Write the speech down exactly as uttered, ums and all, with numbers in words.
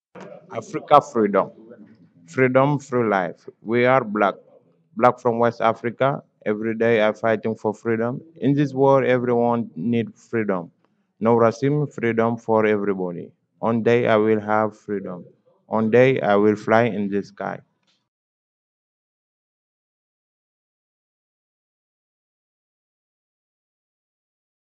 Africa freedom. Freedom through life. We are black. Black from West Africa. Every day I'm fighting for freedom. In this world, everyone needs freedom. No racism, freedom for everybody. One day I will have freedom. One day I will fly in the sky.